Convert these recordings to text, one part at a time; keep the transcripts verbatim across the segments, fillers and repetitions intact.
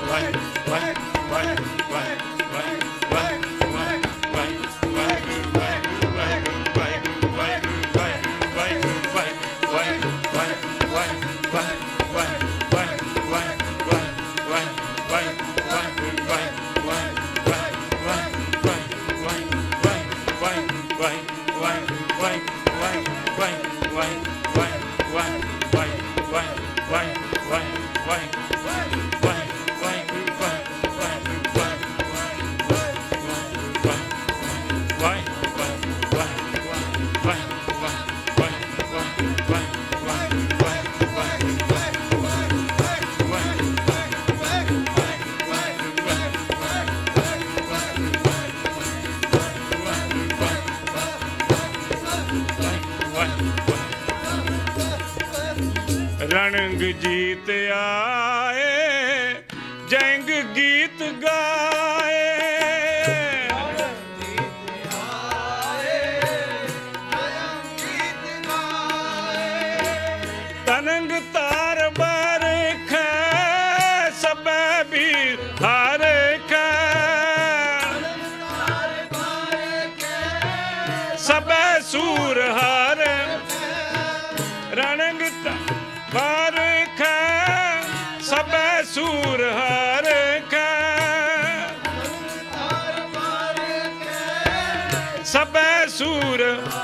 रणंग जीत आए जंग गीत गाए, तनंग तार बर ख सब बीर हार ख सब सूर हार रणंग बार ख सब सूर हर ख सब सूर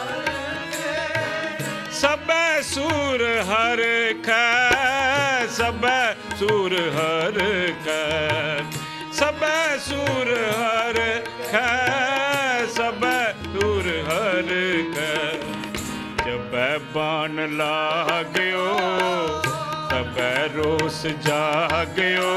सब सूर हर ख सब सूर हर ख सब सूर हर ख सब सूर हर ख जब बाण लागयो तब रोस जागयो,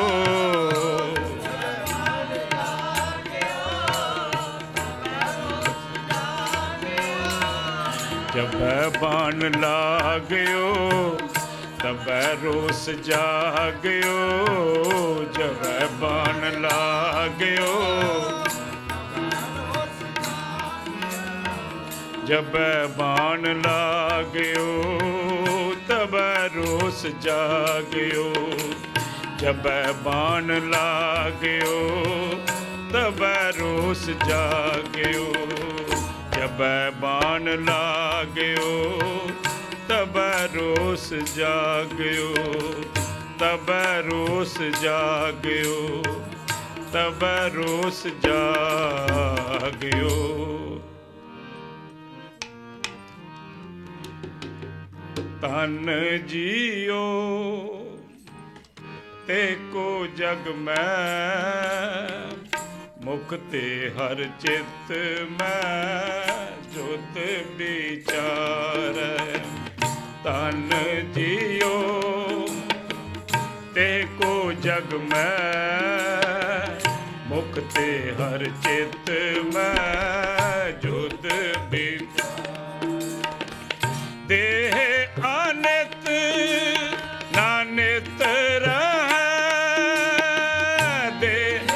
जब बाण लागयो तब रोस जागयो, जब बाण लागयो जब बाण लागयो तब रोस जागयो, जब बाण लागयो तब रोस जागयो, जब बाण लागयो तब रोस जागयो, तब रोस जागयो, तब रोस जागयो। तन जियो ते को जग में मुक्ति हर चित में जुत विचार, तन जियो ते को जग में मुक्ति हर चित में जुत विचार, देह अनित नानित रहे, देह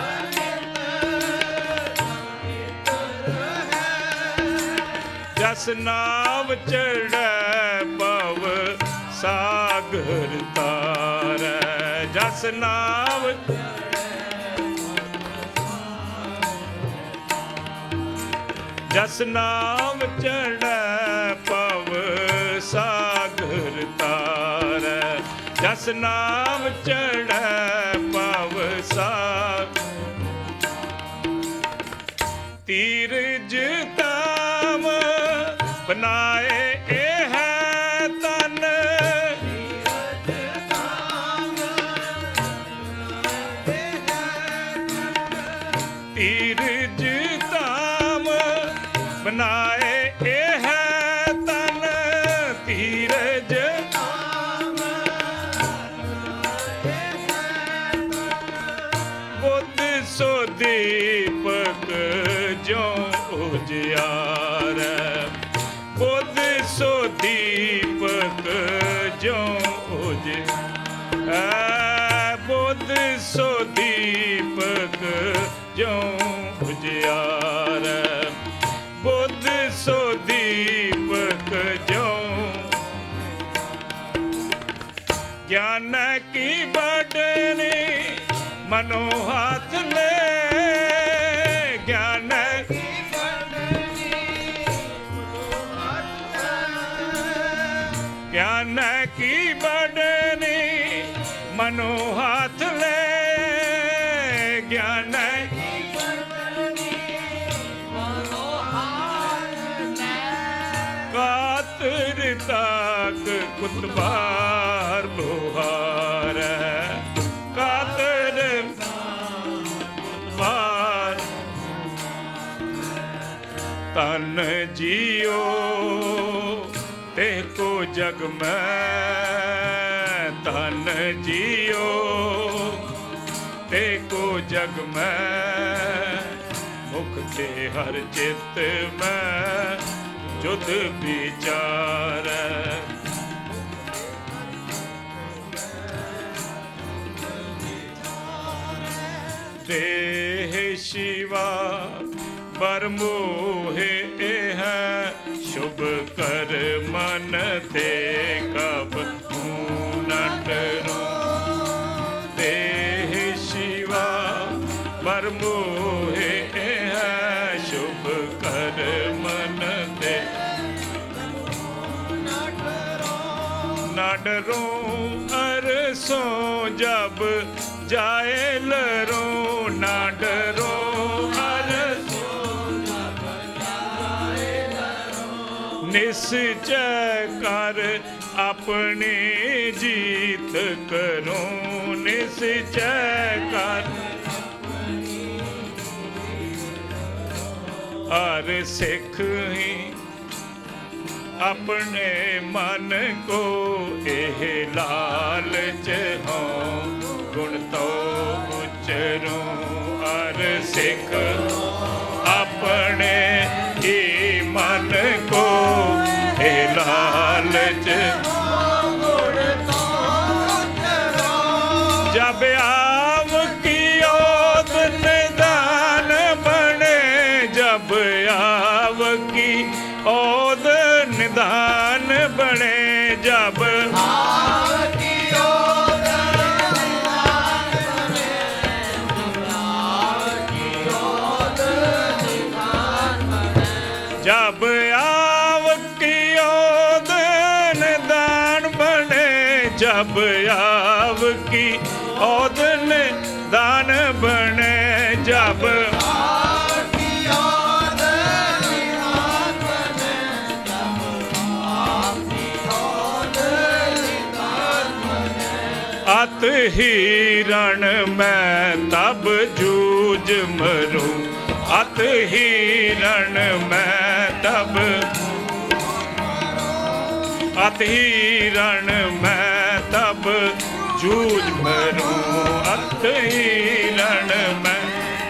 जस नाव चढ़े पव सागर तारे, जस नाव जस नाव चढ़े पव सागर तारे, जस नाव चढ़े पव सागर, तीरज ताम बनाए ए है तन, तीरज ताम बनाए ए है तन, तीरज बुद्ध सो दीपक जो उजियार, बुद्ध सो दीपक जो उजियार, बुद्ध सो दीपक जो उजियार, बुद्ध सो दीपक जो, ज्ञान की बढ़नी मनो हाथ ले ज्ञान ज्ञान की बढ़नी मनो हाथ ले ज्ञान कातर ताक कुतबार लोहार कातर कुतबार तन जियो ते को जग में तन जियो ते को जग में मुख ते हर चित में जुद विचार देह शिवा पर मोहे है शुभ कर मन ते कब न डरो देह शिवा पर मोहे है शुभ कर मन ते न डरो अरसों जब जाए लरो न डरो निश्चय कर अपने जीत करो निश्चय कर और सिख ही अपने मन को एह लालच हो गुण तो उचरो और सिख अपने ही मन को हे लालच जब आव की ओद निदान बने जब आव की ओद निदान बने जब जब आव की ओदन दान बने जब आव की ओदन दान बने जब अत हिरण मैं तब जूझ मरूं अत हिरण मैं तब अत हिरण मैं तब जूझ मरूं अत हिरण मैं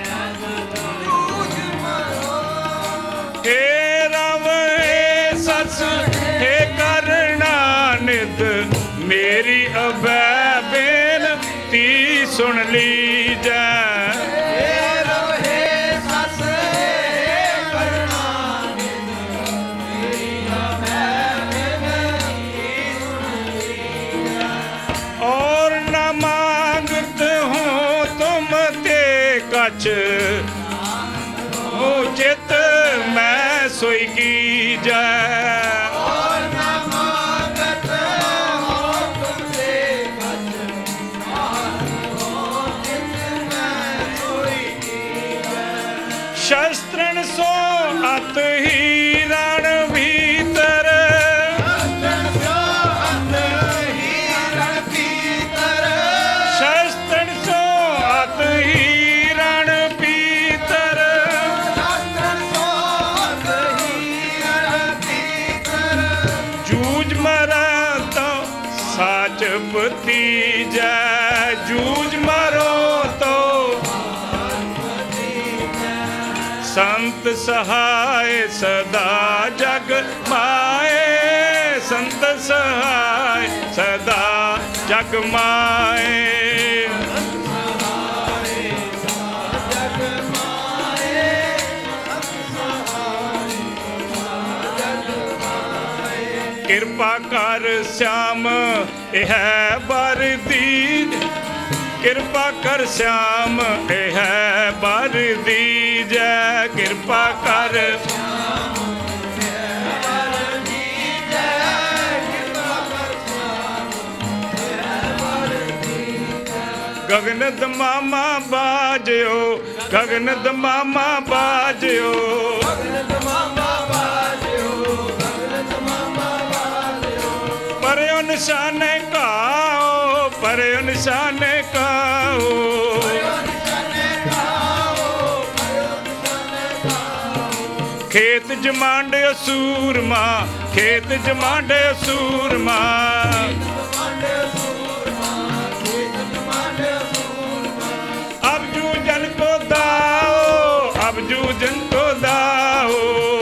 हे राम हे सस हे करणानिध मेरी अबै बेनती सुन लीजै उचित मैं सोई की जाए शस्त्रन सो अत हिरण भीतर शस्त्रन सो अत पति जय जूझ मरो तो संत सहाय सदा जग माए संत सहाय सदा जग माए कृपा कर श्याम यह बर दीन किरपा कर श्याम ए है बर दीजै किरपा कर गगन दमामा बाजो गगन दमामा बाजो परयो निशाने काओ परयो निशाने काओ खेत जमांड सूरमा खेत जमांड सूरमा अब जू जन को दाओ अब जू जन को दाओ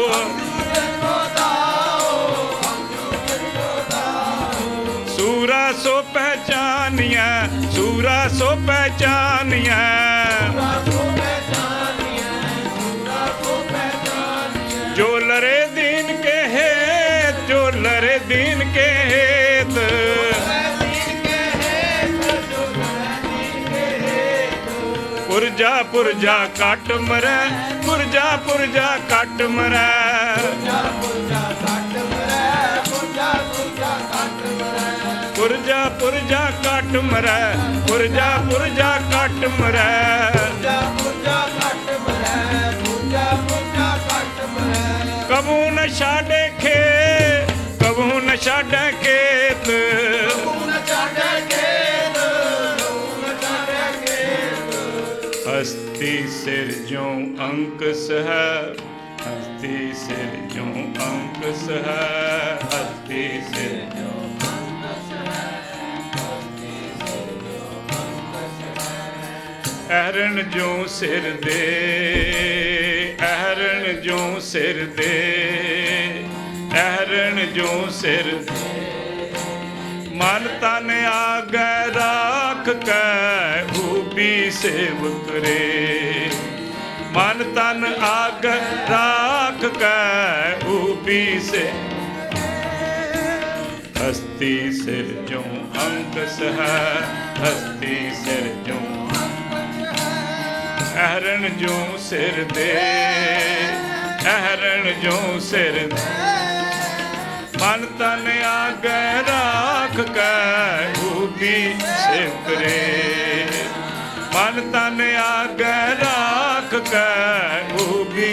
सूरा सो पहचानिया सूरा सो पहचानिया जो लरे दीन के हेत जो लरे दीन के हेत पुरजा पुरजा काट मरै पुरजा पुरजा काट मरै पुरजा पुरजा काट मरै पुरजा पुरजा काट मरै कबू न छाड़े खेत कबू न छाड़े खेत हस्ती सिर जो अंक सह हस्ती सिर जो अंक सह हस्ती सिर जो अहरण जो सिर दे अहरण जो सिर दे अहरण जो सिर मन तन आगे राख कै ऊबी सेवक रे मन तन आगे राख कै ऊबी से हस्ती सिर जो अंक सह हस्ती सिर जो अहरण जो सिर दे अहरण जो सिर दे मन तन आगे राख कै ऊबी सेवक रे मन तन आगे राख कै ऊबी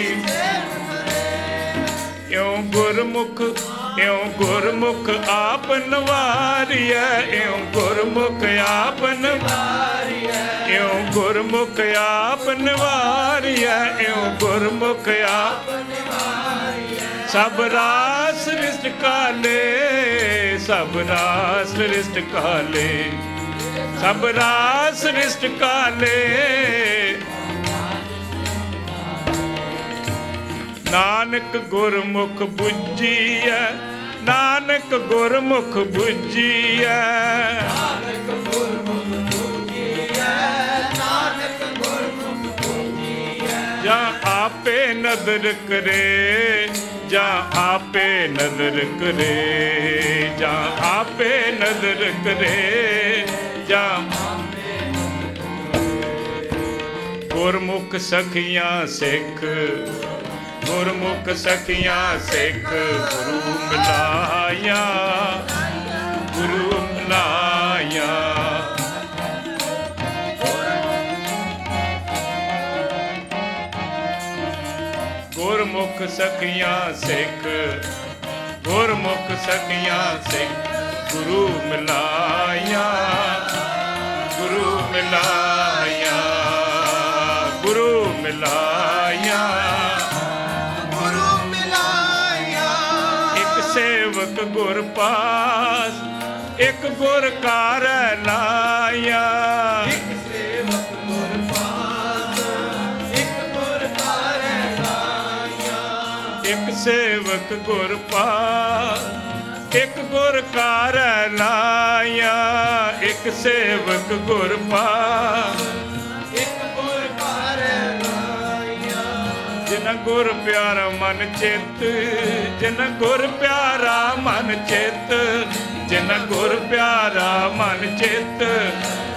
इयों गुरमुख इयों गुरमुख आप नवारिया इयों गुरमुख आप नवारिया इयों गुरमुख आप नवारिया इयों गुरमुख आप सब रास रिष्ट काले सब रास रिष्ट काले सब रास रिष्ट काले नानक गुरमुख बुझिया नानक गुरमुख बुझिया नानक गुरमुख बुझिया नानक गुरमुख बुझिया जा आपे नदर करे जा आपे नदर करे जा आपे नदर करे जा गुरमुख सखियां सिख गुरमुख सखियां सिख गुरु मिलाया गुरु मिलाया गुरमुख सखियां सिख गुरमुख सखियां सिख गुरु मिलाया गुरु मिलाया गुरु मिलाया सेवक गुर पास एक गुर कार लाया एक सेवक गुर पास एक गुर कार लाया एक सेवक गुर पास एक गुर कार लाया एक सेवक गुर पास एक गुर कार लाया जिन गुर प्यारा मन चित जिन गुर प्यारा मन चित जिन गुर प्यारा मन चित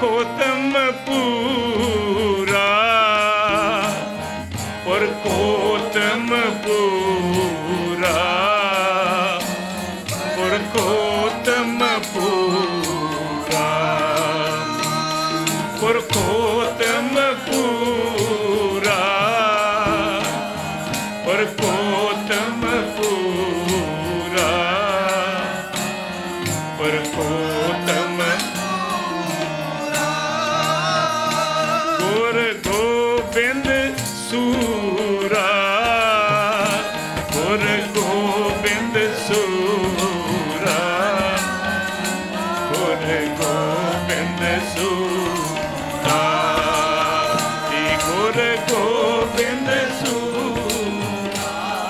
पुरखोत्तम पूरा, पुरखोत्तम पूरा, पुरखोत्तम पूरा, पुरखोत्तम पूरा, पुरखोत्तम पूरा, पुरखोत्तम गुर गोबिंद सूरा, गुर गोबिंद सूरा, गुर गोबिंद सूरा, गुर गोबिंद सूरा,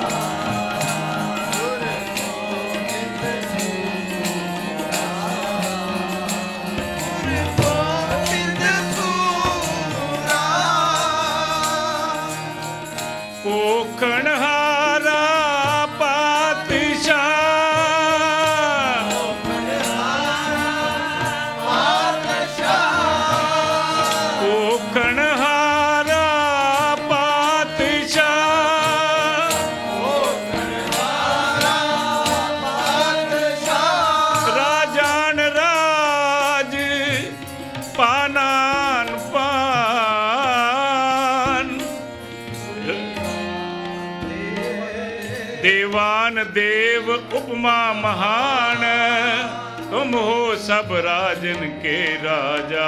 पोखणहारा पातशाह, पोखणहारा पातशाह, राजान राज पानान पान, देवान देव उपमा महान, तुम हो सब राजन के राजा,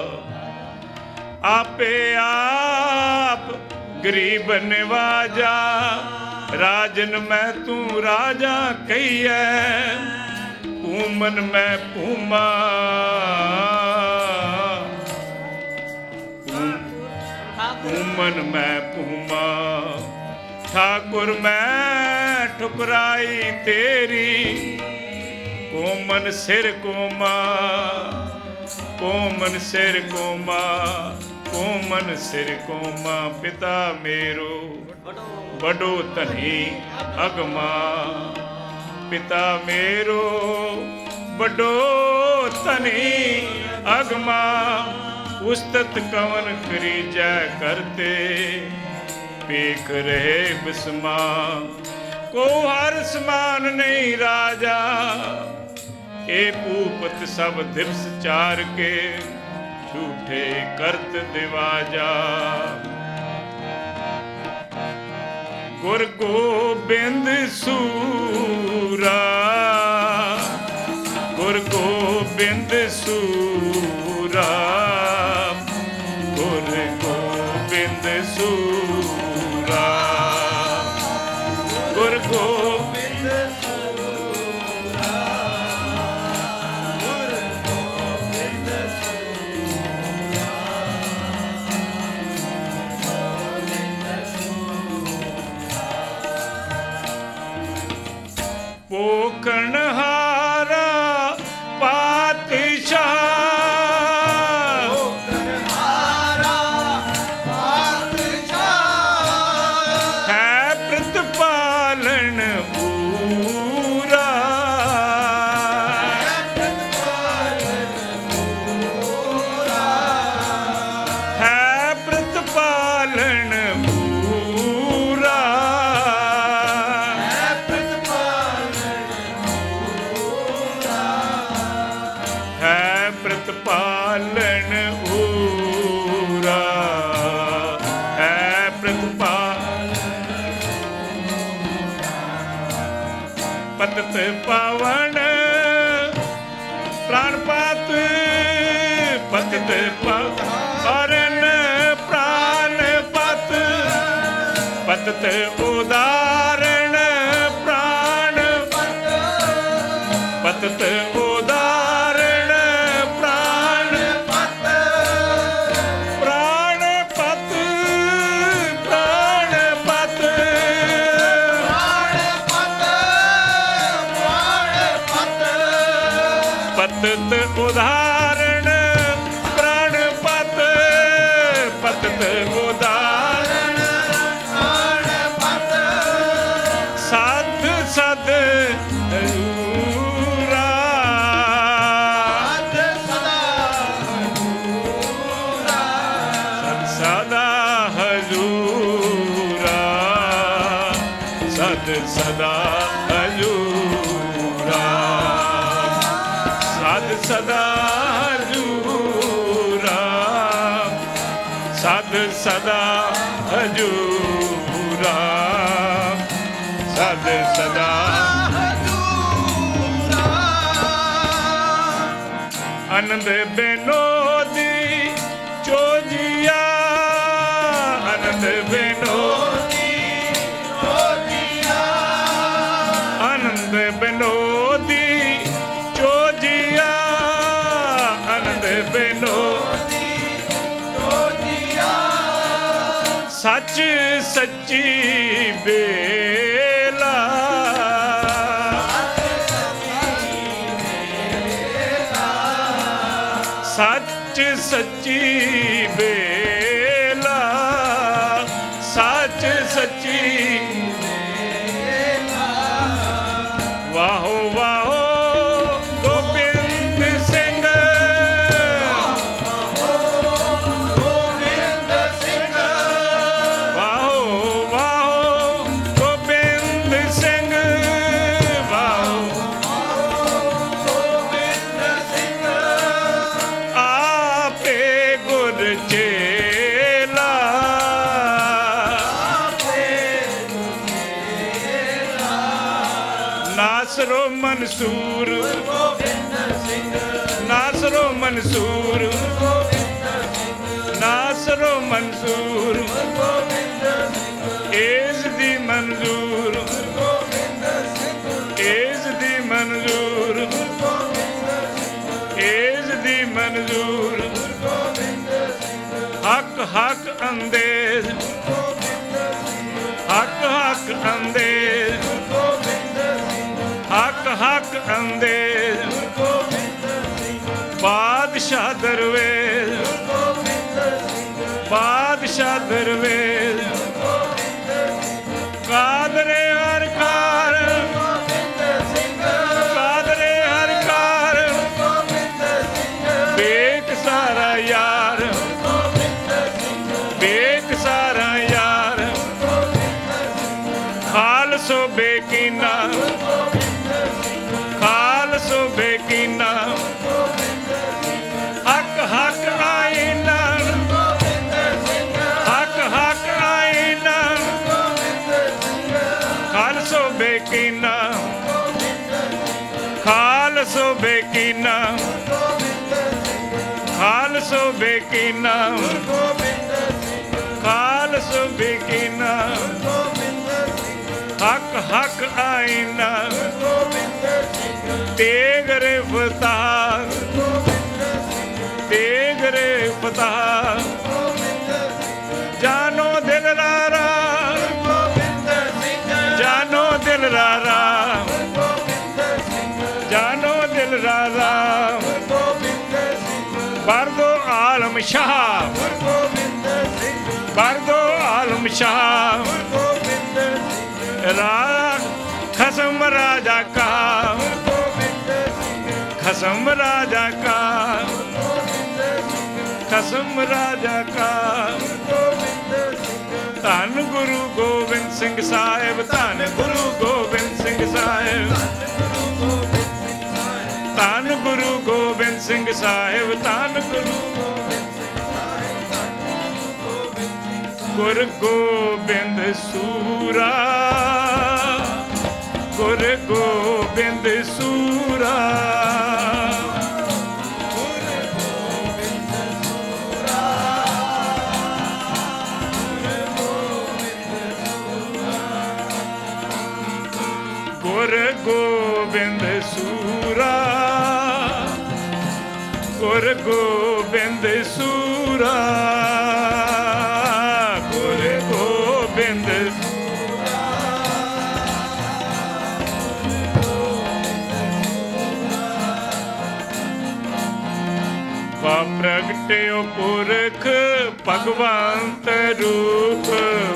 आपे आप गरीब निवाजा, राजन मैं तू राजा कहिए, पूमन मैं पूमा, पूमन मैं पूमा, ठाकुर मैं ठुकराई तेरी, कोमन सिर कोमा, कोमन सिर कोमा, कोमन सिर कोमा, पिता मेरो बड़ो धनी अगमा, पिता मेरो बड़ो धनी अगमा, उस्तत कवन करी जय करते, पेख रहे बिस्मा, को हर समान नहीं राजा, ए पूपत सब दिवस चार के, झूठे करत दिवाजा, गुर गोबिंद सूरा, गुर गोबिंद सूरा, गुर गोबिंद सूरा, गुर गोबिंद सूरा, गुर गोबिंद सूरा, गोबिंद सूरा, पोखणहारा पातशाह, प्रतिपालन ऊरा, है प्रतिपालन, पतत पावन प्राणपात, पतत पावन प्राणपात, पतत उदाहरण प्राण, पतत उदाहरण प्राण, प्राणपत प्राणपत, पतत उदाहरण प्राणपत, पतत उदाहरण प्राणपत, साध सद रा, साध सदा सदा हजूरा सद सदा हजूरा सद सदा हजूरा सद सदा हजूरा सद सदा आनंद बेनोदी चोजिया आनंद बेनोदी चोजिया आनंद बेनोदी चोजिया आनंद बेनोदी चोजिया सच सच्ची बेला सच सच्ची बेला सच सच्ची बेला वाहो वाहो गोबिंद सिंह गोबिंद सिंह वाहो वाहो गोबिंद सिंह वाहो गोबिंद सिंह आपे गुर चेला नासरो मंसूर नासरो मंसूर नासरो मंसूर एज दी मंजूर एज दी मंजूर एज दी मंजूर हक हक अंदेज हक हक अंदेज हक हक अंदेज बादशाह दरवेज बादशाह दरवेज कादरे हर कार कादरे हर कार बेक सारा यार बेक सारा यार खालसो बेकीना खालसो बेकीना हक हक आईना हक हक आईना खालसो बेकीना खालसो बेकीना खालसो बेकीना खालसो बेकीना हक हक आईना तेग रे फताह तेग रे फताह जानो दिल रारा जानो दिल रारा जानो दिल रारा बरदो आलम शाह बरदो आलम शाह राजा खसम राजा का खसम राजा का खसम राजा का धन गुरु गोबिंद सिंह साहिब धन गुरु गोबिंद सिंह साहिब धन गुरु गोबिंद सिंह साहिब धन गुरु गुर गोबिंद सूरा गुर गोबिंद सूरा गुर गोबिंद सूरा गुर गोबिंद सूरा गुर गोबिंद प्रगट्यो पुरख भगवंत रूप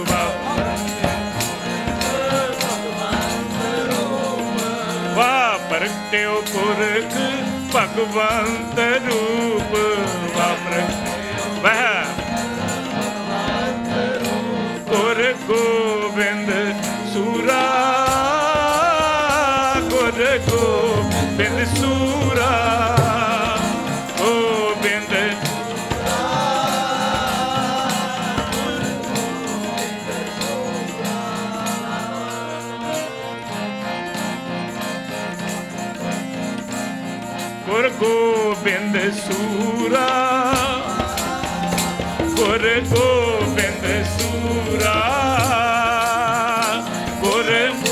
वाह प्रगट्यो पुरख भगवंत रूप वाह वह गोबिंद सूरा, गुर गोबिंद सूरा, गुर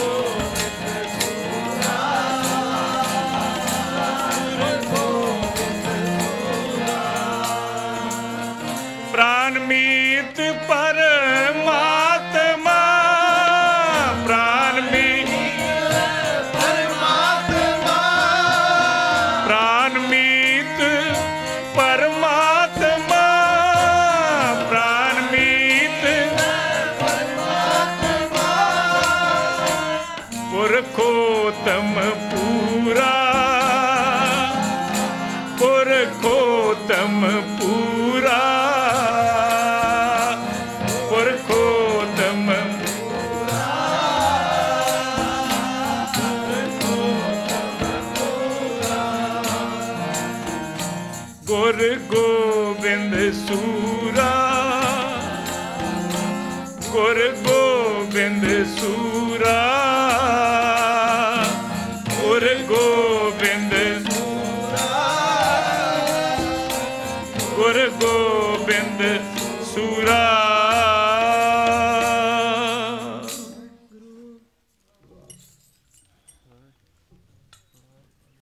प्राणमीत परमात्मा, प्राणमीत परमात्मा, प्राणमीत परमात्मा, प्राणमीत परमात्मा, पुरखोत्तम पूरा, पुरखोत्तम पूरा, पुरखोत्तम पूरा, गुर गोबिंद सूरा, गुर गोबिंद सूरा, गुर गोबिंद सूरा, गुर गोबिंद सूरा।